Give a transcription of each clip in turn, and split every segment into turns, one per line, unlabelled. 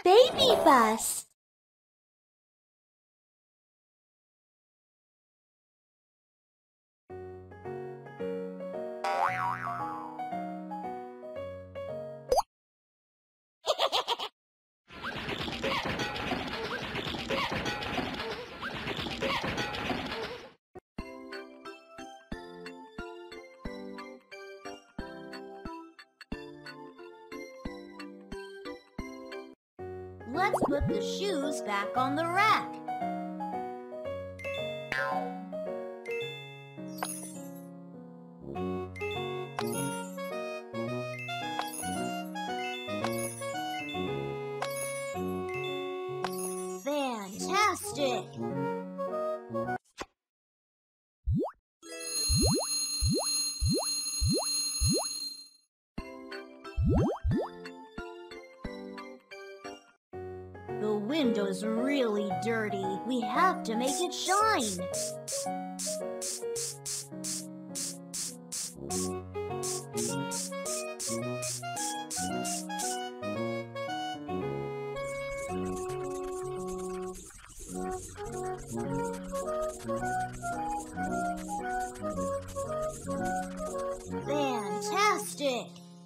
Baby bus.
Let's put the shoes back on the rack. Fantastic! The window's really dirty. We have to make it shine. Fantastic!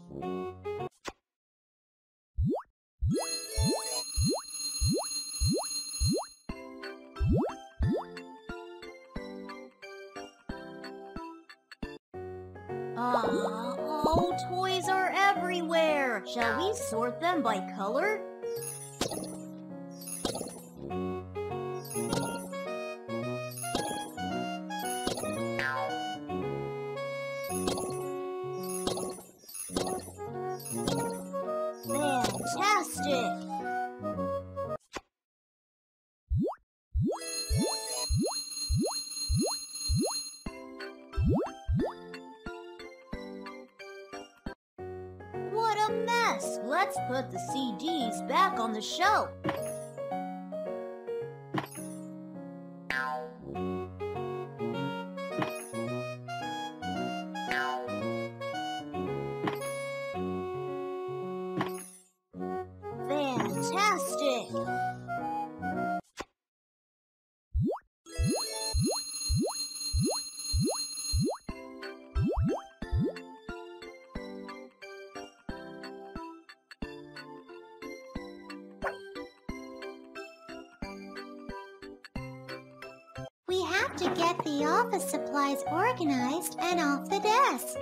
Oh, toys are everywhere. Shall we sort them by color? Fantastic! What a mess! Let's put the CDs back on the shelf. Fantastic!
We have to get the office supplies organized and off the desk.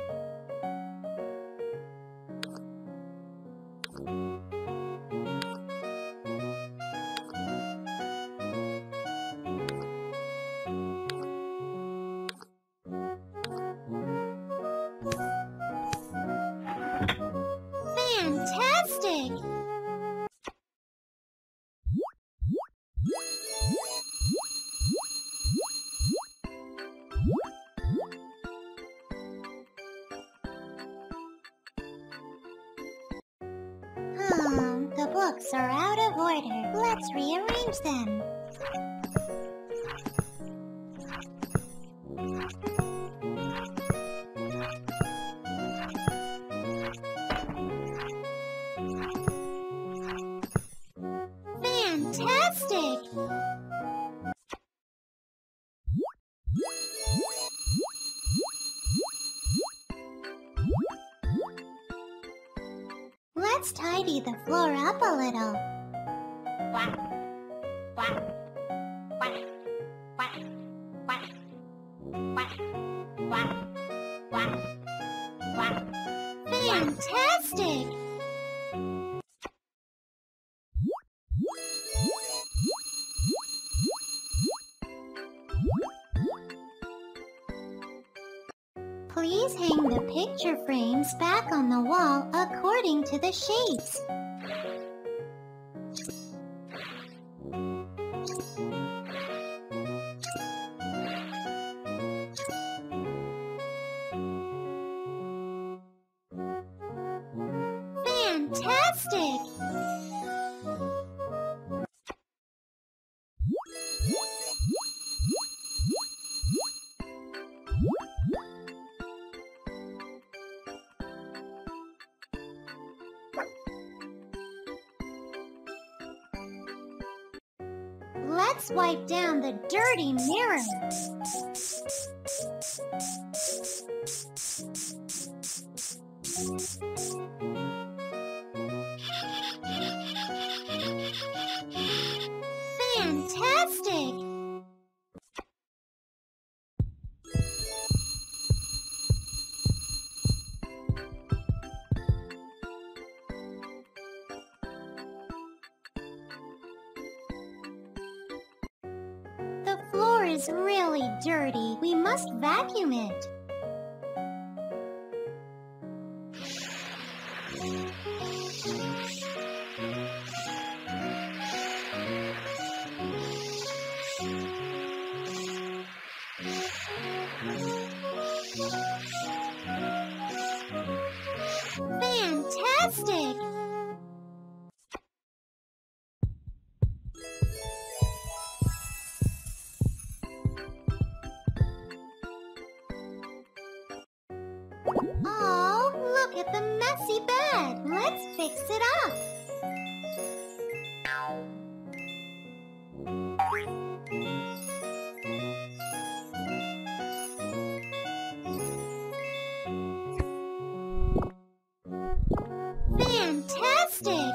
Fantastic! The books are out of order. Let's rearrange them. Fantastic! Let's tidy the floor up a little.
Quack, quack, quack, quack, quack, quack, quack, quack, quack.
Fantastic! Please hang the picture frames back on the wall according to the shapes. Fantastic! Let's wipe down the dirty mirror. Fantastic! The floor is really dirty. We must vacuum it. Fantastic! Oh, look at the messy bed. Let's fix it up. Fantastic!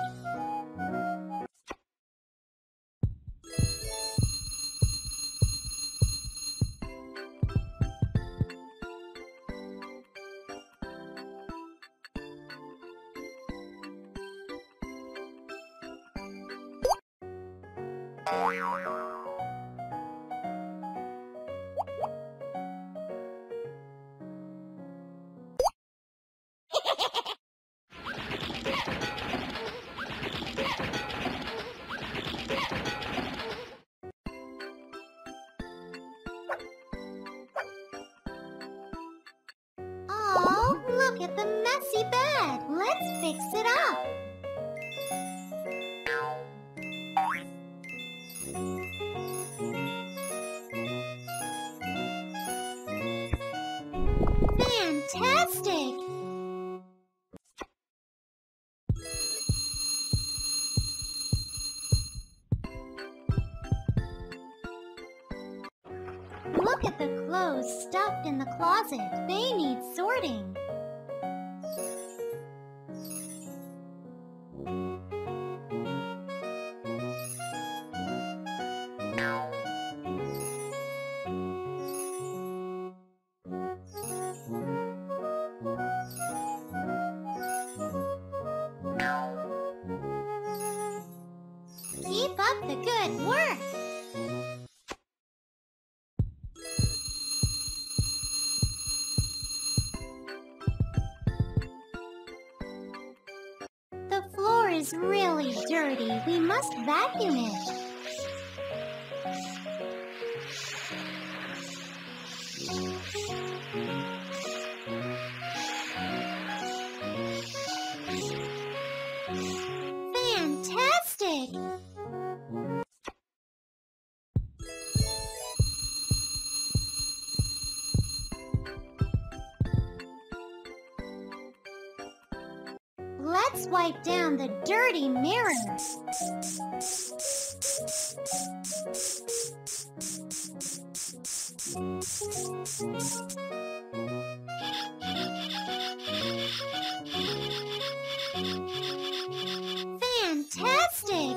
Oh, look at the messy bed. Let's fix it up. Fantastic! Look at the clothes stuffed in the closet. They need sorting. Keep up the good work. The floor is really dirty. We must vacuum it. Fantastic! Let's wipe down the dirty mirror. Fantastic!